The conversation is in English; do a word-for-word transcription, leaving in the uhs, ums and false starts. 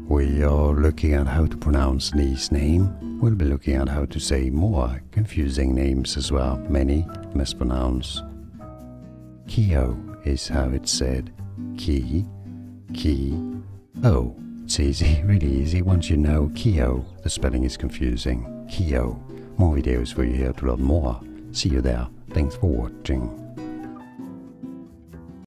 we are looking at how to pronounce these names. We'll be looking at how to say more confusing names as well, many mispronounced. Keough is how it's said. Key, key, oh. It's easy, really easy. Once you know Keough, the spelling is confusing. Keough. More videos for you here to learn more. See you there. Thanks for watching.